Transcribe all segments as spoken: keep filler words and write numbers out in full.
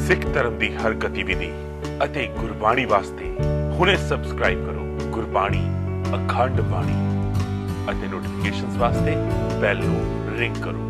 सिख धर्म की हर गतिविधि ਅਤੇ ਗੁਰਬਾਣੀ ਵਾਸਤੇ ਹੁਣੇ ਸਬਸਕ੍ਰਾਈਬ ਕਰੋ ਗੁਰਬਾਣੀ ਅਖੰਡ ਬਾਣੀ ਅਤੇ ਨੋਟੀਫਿਕੇਸ਼ਨਸ ਵਾਸਤੇ ਬੈਲ ਨੂੰ ਰਿੰਗ ਕਰੋ।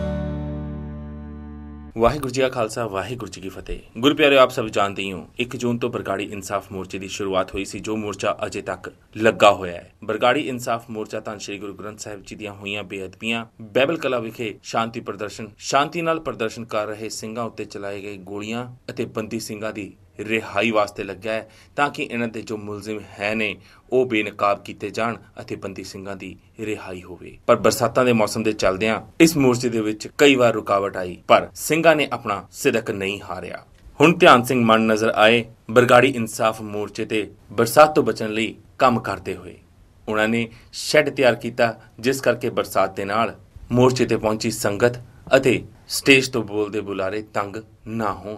वाहिगुरु जी का खालसा वाहिगुरु जी की फतेह। गुरु प्यारे, आप सब जानते ही हो एक जून तो बरगाड़ी इंसाफ मोर्चे की शुरुआत हुई सी, जो मोर्चा अजे तक लगा होया है। बरगाड़ी इंसाफ मोर्चा धन श्री गुरु ग्रंथ साहिब जी ਦੀਆਂ ਹੋਈਆਂ ਬੇਅਦਬੀਆਂ, ਬਾਈਬਲ ਕਲਾ ਵਿਖੇ ਸ਼ਾਂਤੀ ਪ੍ਰਦਰਸ਼ਨ ਸ਼ਾਂਤੀ ਨਾਲ ਪ੍ਰਦਰਸ਼ਨ ਕਰ ਰਹੇ ਸਿੰਘਾਂ ਉੱਤੇ ਚਲਾਏ ਗਏ ਗੋਲੀਆਂ ਅਤੇ ਬੰਦੀ ਸਿੰਘਾਂ ਦੀ ਰਿਹਾਈ ਵਾਸਤੇ ਲੱਗਾ ਹੈ, ਤਾਂ ਕਿ ਇਹਨਾਂ ਦੇ ਜੋ ਮੁਲਜ਼ਮ ਹੈ ਨੇ ਉਹ ਬੇਨਕਾਬ ਕੀਤੇ ਜਾਣ ਅਤੇ ਬੰਦੀ ਸਿੰਘਾਂ ਦੀ ਰਿਹਾਈ ਹੋਵੇ। ਪਰ ਬਰਸਾਤਾਂ ਦੇ ਮੌਸਮ ਦੇ ਚੱਲਦਿਆਂ ਇਸ ਮੋਰਚੇ ਦੇ ਵਿੱਚ ਕਈ ਵਾਰ ਰੁਕਾਵਟ ਆਈ, ਪਰ ਸਿੰਘਾਂ ਨੇ ਆਪਣਾ ਸਿਦਕ ਨਹੀਂ ਹਾਰਿਆ। ਹੁਣ ਧਿਆਨ ਸਿੰਘ ਮਨ ਨਜ਼ਰ ਆਏ ਬਰਗਾੜੀ ਇਨਸਾਫ ਮੋਰਚੇ ਤੇ ਬਰਸਾਤ ਤੋਂ ਬਚਣ ਲਈ ਕੰਮ ਕਰਦੇ ਹੋਏ। ਉਹਨਾਂ ਨੇ ਸ਼ੈੱਡ ਤਿਆਰ ਕੀਤਾ, ਜਿਸ ਕਰਕੇ ਬਰਸਾਤ ਦੇ ਨਾਲ ਮੋਰਚੇ ਤੇ ਪਹੁੰਚੀ ਸੰਗਤ ਅਤੇ ਸਟੇਜ ਤੋਂ ਬੋਲਦੇ ਬੁਲਾਰੇ ਤੰਗ ਨਾ ਹੋਣ।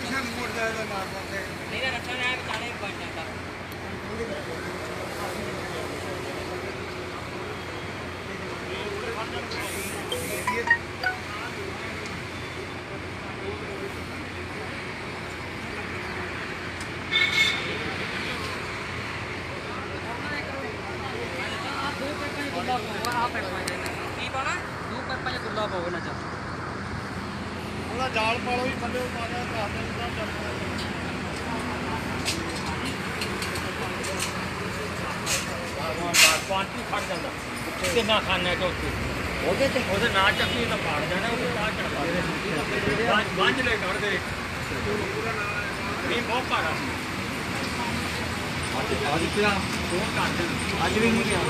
जाल पालो ही थले पांची फट जाता कितना खाना चौथी वो ना चक्की तो फाड़ जाना बंज ले कर दे नहीं बहुत भारा अज भी नहीं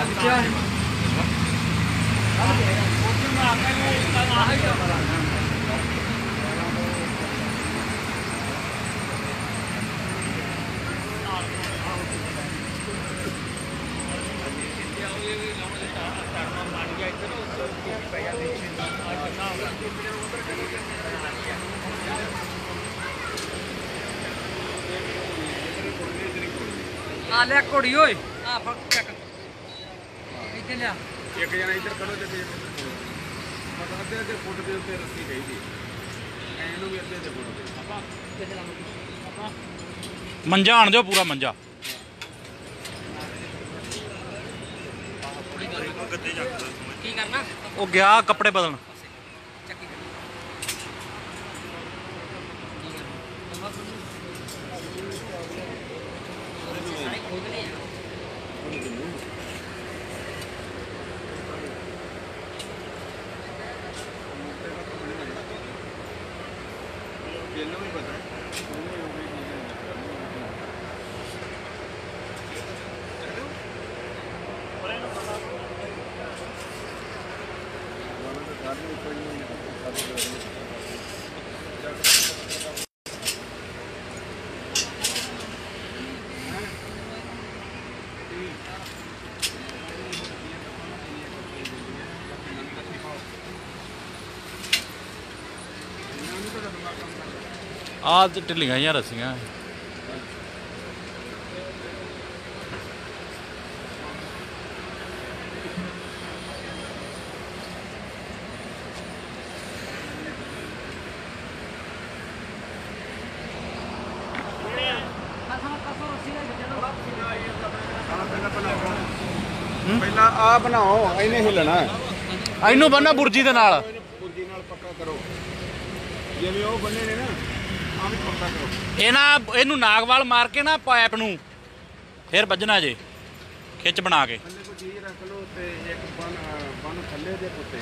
आ ले घोड़ी ओए आ फड़ चेक इधर ले एक जना इधर करो ते मतलब अद्धे अद्धे फुट दे उत्ते रस्सी गई थी एनु भी अद्धे अद्धे फुट दे आपा आपा मंजा आण दियो पूरा मंजा की करना ओ गया कपड़े बदलन आ ढिलियां ही रस्सियां ਪਹਿਲਾਂ ਆ ਬਣਾਓ, ਇਹਨੇ ਹਿੱਲਣਾ, ਇਹਨੂੰ ਬੰਨਾ ਬੁਰਜੀ ਦੇ ਨਾਲ ਬੁਰਜੀ ਨਾਲ ਪੱਕਾ ਕਰੋ, ਜਿਵੇਂ ਉਹ ਬੰਨੇ ਨੇ ਨਾ ਆ ਵੀ ਪੱਕਾ ਕਰੋ। ਇਹ ਨਾ ਇਹਨੂੰ ਨਾਗਵਾਲ ਮਾਰ ਕੇ ਨਾ ਪਾਈਪ ਨੂੰ ਫਿਰ ਵੱਜਣਾ ਜੇ ਖਿੱਚ ਬਣਾ ਕੇ ਥੱਲੇ ਕੋਈ ਚੀਜ਼ ਰੱਖ ਲਓ ਤੇ ਇੱਕ ਬਨ ਬਨ ਥੱਲੇ ਦੇ ਉੱਤੇ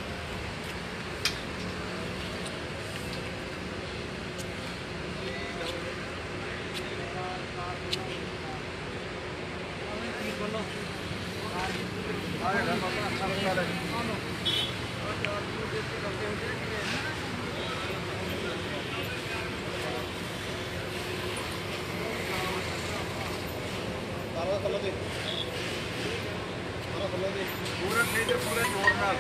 पूरा पूरे जोर नाल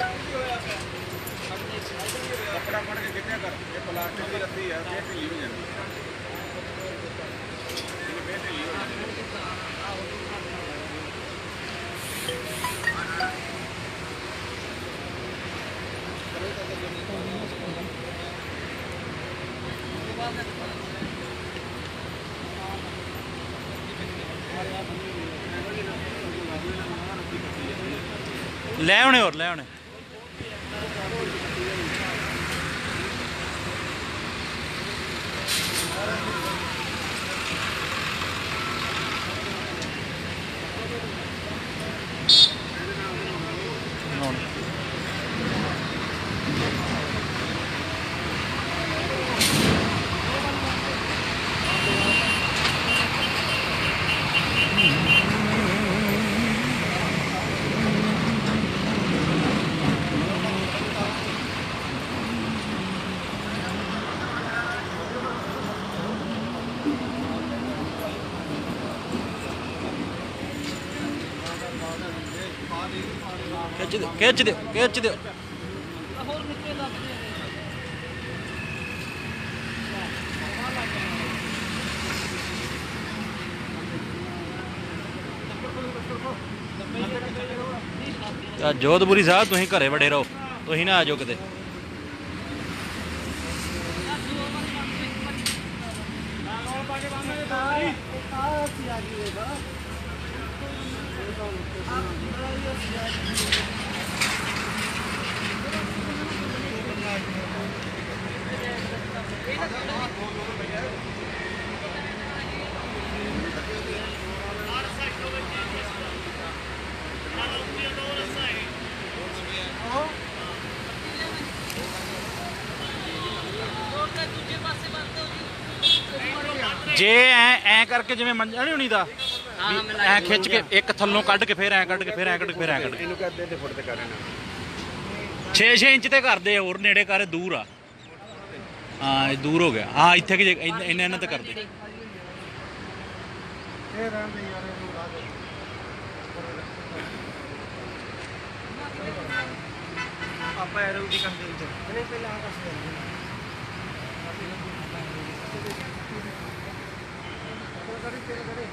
कपड़ा फड़ के कितने कर ये प्लास्टिक की रस्सी है ये ढीली हो जाती है ढीली हो जाती है ਲੈ ਆਉਣੇ ਹੋਰ ਲੈ ਆਉਣੇ। खिच दो खिच दो खिच दो। जोधपुरी साहब तुसीं घरे बड़े रहो, तुसीं ना आ जाओ किते। जे ऐ ऐ करके जिवें मंजा नहीं होनी दा ऐ खिच के एक थल्लों कढ़ के फिर ऐ कढ़ के फिर ऐ कढ़ के फिर ऐ कढ़ ਇਹਨੂੰ ਕਰਦੇ ਤੇ ਫੁੱਟ ਤੇ ਕਰ ਲੈਣਾ। छे छे इंच ते कर दे और नेड़े कर दूर आ। हाँ ये दूर हो गया। हाँ इत्थे कि इन्ने इन्ने ते कर दे। ਆਪਾਂ ਐਰੋ ਦੀ ਕਰਦੇ ਵਿੱਚ ਨਹੀਂ ਪਹਿਲਾਂ ਆ ਕਰ ਕਰੀ ਤੇਲ ਕਰੇ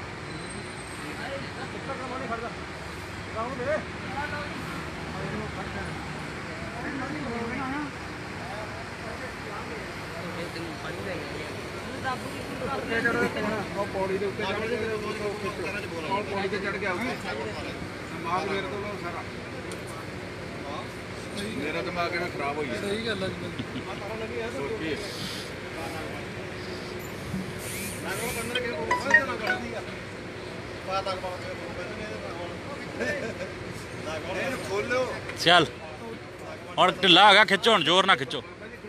ਉੱਤਰ ਕਮਾਣੀ ਖੜਦਾ ਰਾਉਂ ਦੇ ਇਹਨੂੰ ਖੜਦਾ ਇਹਨੂੰ ਪਾਣੀ ਦੇ ਉਹ ਪੌੜੀ ਦੇ ਉੱਤੇ ਚੜ ਕੇ ਉਹ ਪੌੜੀ ਤੇ ਚੜ ਗਿਆ ਦਿਮਾਗ ਮੇਰੇ ਤੋਂ ਸਾਰਾ ਮੇਰਾ ਦਿਮਾਗ ਇਹਨਾਂ ਖਰਾਬ ਹੋਈ ਗਿਆ। ਸਹੀ ਗੱਲ ਹੈ ਜੀ। ਸੋਚੀ चल और ढिला हो गया, खिंचो हुण जोर ना खिंचो।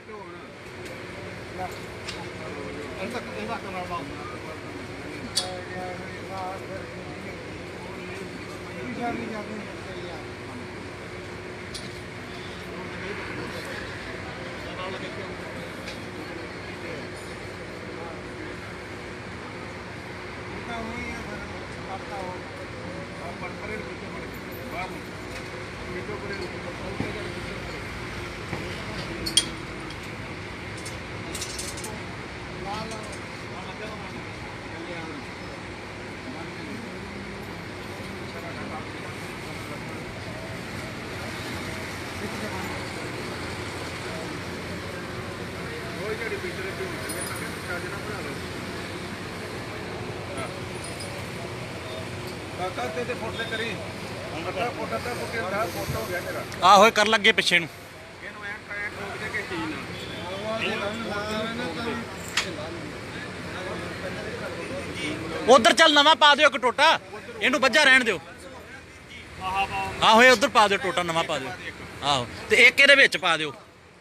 आहो कर लगे पिछे नूं उधर चल नवा पा दियो एक टोटा इनू बज्जा रहन दियो। आहो उधर पा दियो टोटा नवा पा दियो। आहो ते एक इहदे विच पा दियो।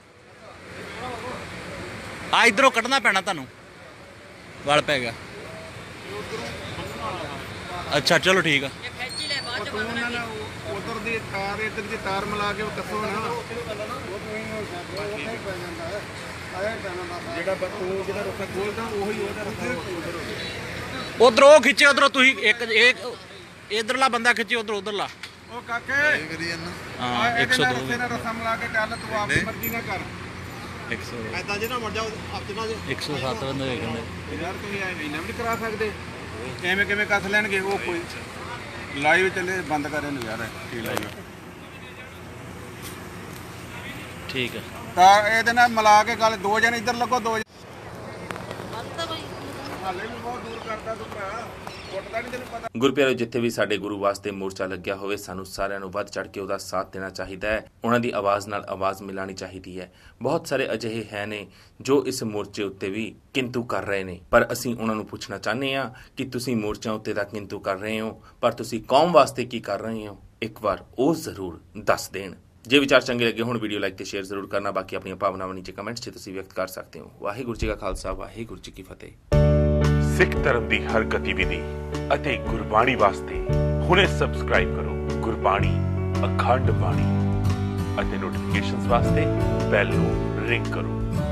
आ इधरों कढ़ना पैना तुहानूं वल पै गया। अच्छा चलो ठीक है। ਉਧਰ ਦੀ ਤਾਰ ਇੱਧਰ ਦੀ ਤਾਰ ਮਿਲਾ ਕੇ ਕੱਸੋ ਨਾ ਜਿਹੜਾ ਤੂੰ ਜਿਹੜਾ ਰੁੱਖਾ ਖੋਲਦਾ ਉਹੀ ਉਹਦਾ ਰੁੱਖਾ उधर वो खिंचे उधरों तुही एक एक इधरला बंदा खिंचे उधर उधरला ਉਹ ਕਾਕੇ हाँ एक सौ दो ਰੁੱਖੇ ਨਾਲ ਰਸਾ ਮਿਲਾ ਕੇ ਚੱਲ ਤੂੰ ਆਪਣੀ ਮਰਜ਼ੀ ਨਾਲ ਕਰ एक सौ ਐਦਾਂ ਜੇ ਨਾ ਮਰ ਜਾਓ ਆਪ ਤੇ ਨਾ एक सौ सात बंदे कहते ਯਾਰ ਤੁਸੀਂ ਐ ਨਹੀਂ ਵੀ ਕਰਾ ਸਕਦੇ ਕਿਵੇਂ ਕਿਵੇਂ ਕੱਸ ਲੈਣਗੇ ਉਹ ਕੋਈ ਲਾਈਵ ਚੱਲੇ ਬੰਦ ਕਰ ਇਹਨੂੰ ਯਾਰ ਕੀ ਲਾਈਵ ठीक है। ਤਾਂ ਇਹਦੇ ਨਾਲ ਮਿਲਾ ਕੇ ਗੱਲ ਦੋ ਜਣੇ ਇੱਧਰ ਲੱਗੋ ਦੋ ਕਰਦਾ ਬਾਈ ਹਾਲੇ ਵੀ ਬਹੁਤ ਦੂਰ ਕਰਦਾ ਤੂੰ ਭਰਾ ਕੁੱਟਦਾ ਨਹੀਂ ਤੈਨੂੰ ਪਤਾ। ਗੁਰਪਿਆਰੇ, ਜਿੱਥੇ ਵੀ ਸਾਡੇ ਗੁਰੂ ਵਾਸਤੇ ਮੋਰਚਾ ਲੱਗਿਆ ਹੋਵੇ, ਸਾਨੂੰ ਸਾਰਿਆਂ ਨੂੰ ਵੱਧ ਚੜ ਕੇ ਉਹਦਾ ਸਾਥ ਦੇਣਾ ਚਾਹੀਦਾ ਹੈ। ਉਹਨਾਂ ਦੀ ਆਵਾਜ਼ ਨਾਲ ਆਵਾਜ਼ ਮਿਲਾਣੀ ਚਾਹੀਦੀ ਹੈ। ਬਹੁਤ ਸਾਰੇ ਅਜਿਹੇ ਹੈ ਨੇ ਜੋ ਇਸ ਮੋਰਚੇ ਉੱਤੇ ਵੀ ਕਿੰਤੂ ਕਰ ਰਹੇ ਨੇ, ਪਰ ਅਸੀਂ ਉਹਨਾਂ ਨੂੰ ਪੁੱਛਣਾ ਚਾਹੁੰਦੇ ਹਾਂ ਕਿ ਤੁਸੀਂ ਮੋਰਚਿਆਂ ਉੱਤੇ ਤਾਂ ਕਿੰਤੂ ਕਰ ਰਹੇ ਹੋ, ਪਰ ਤੁਸੀਂ ਕੌਮ ਵਾਸਤੇ ਕੀ ਕਰ ਰਹੇ ਹੋ, ਇੱਕ ਵਾਰ ਉਹ ਜ਼ਰੂਰ ਦੱਸ ਦੇਣ। ਜੇ ਵਿਚਾਰ ਚੰਗੇ ਲੱਗੇ ਹੁਣ ਵੀਡੀਓ ਲਾਈਕ ਤੇ ਸ਼ੇਅਰ ਜ਼ਰੂਰ ਕਰਨਾ। ਬਾਕੀ ਆਪਣੀਆਂ ਭਾਵਨਾਵਾਂ ਨੀਚੇ ਕਮੈਂਟਸ 'ਚ ਤੁਸੀਂ ਵਿਅਕਤ ਕਰ ਸਕਦੇ ਹੋ। ਵਾਹਿਗੁਰੂ ਜੀ ਕਾ ਖਾਲਸਾ, ਵਾਹਿਗੁਰੂ ਜੀ ਕੀ ਫਤਿਹ। ਸਿੱਖ ਧਰਮ ਦੀ ਹਰ ਗਤੀਵਿਧੀ ਅਤੇ ਗੁਰਬਾਣੀ ਵਾਸਤੇ ਹੁਣੇ ਸਬਸਕ੍ਰਾਈਬ ਕਰੋ ਗੁਰਬਾਣੀ ਅਖੰਡ ਬਾਣੀ ਅਤੇ ਨੋਟੀਫਿਕੇਸ਼ਨਸ ਵਾਸਤੇ ਬੈਲ ਨੂੰ ਰਿੰਗ ਕਰੋ।